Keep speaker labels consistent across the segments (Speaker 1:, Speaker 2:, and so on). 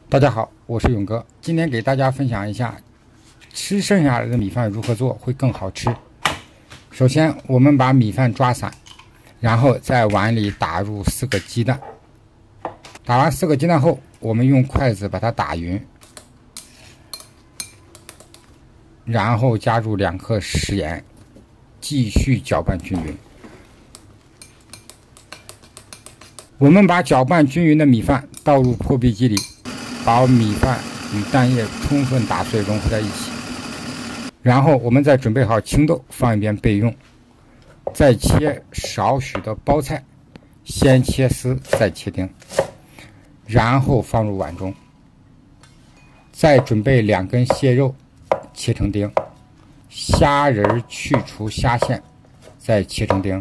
Speaker 1: 大家好，我是勇哥，今天给大家分享一下吃剩下来的米饭如何做会更好吃。首先我们把米饭抓散，然后在碗里打入4个鸡蛋，打完4个鸡蛋后，我们用筷子把它打匀，然后加入2克食盐，继续搅拌均匀。我们把搅拌均匀的米饭倒入破壁机里，把米饭与蛋液充分打碎融合在一起，然后我们再准备好青豆放一边备用，再切少许的包菜，先切丝再切丁，然后放入碗中，再准备2根蟹肉切成丁，虾仁去除虾线再切成丁，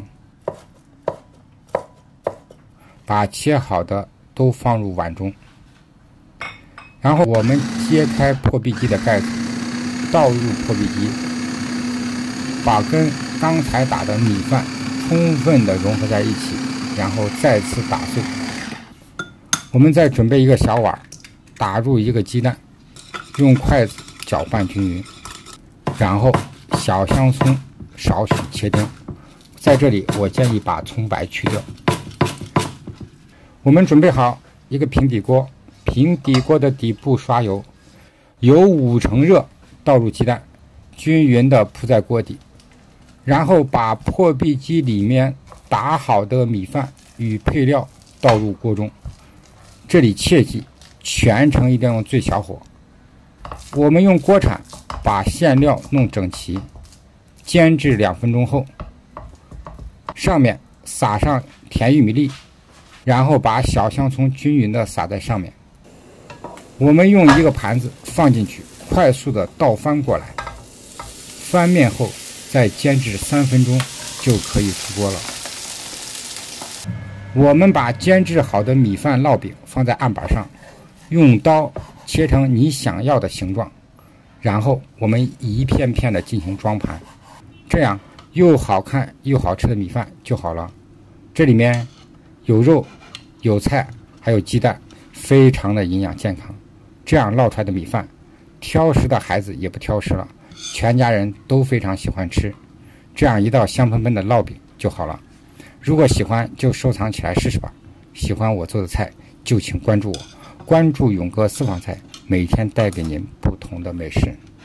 Speaker 1: 把切好的都放入碗中，然后我们揭开破壁机的盖子，倒入破壁机，把跟刚才打的米饭充分的融合在一起，然后再次打碎。我们再准备一个小碗，打入1个鸡蛋，用筷子搅拌均匀，然后小香葱少许切丁，在这里我建议把葱白去掉。我们准备好一个平底锅，平底锅的底部刷油，油5成热，倒入鸡蛋，均匀的铺在锅底，然后把破壁机里面打好的米饭与配料倒入锅中，这里切记全程一定要用最小火。我们用锅铲把馅料弄整齐，煎至2分钟后，上面撒上甜玉米粒，然后把小香葱均匀的撒在上面。我们用一个盘子放进去，快速的倒翻过来，翻面后再煎至3分钟就可以出锅了。我们把煎制好的米饭烙饼放在案板上，用刀切成你想要的形状，然后我们一片片的进行装盘，这样又好看又好吃的米饭就好了。这里面有肉有菜还有鸡蛋，非常的营养健康。这样烙出来的米饭，挑食的孩子也不挑食了，全家人都非常喜欢吃。这样一道香喷喷的烙饼就好了。如果喜欢就收藏起来试试吧。喜欢我做的菜就请关注我，关注勇哥私房菜，每天带给您不同的美食。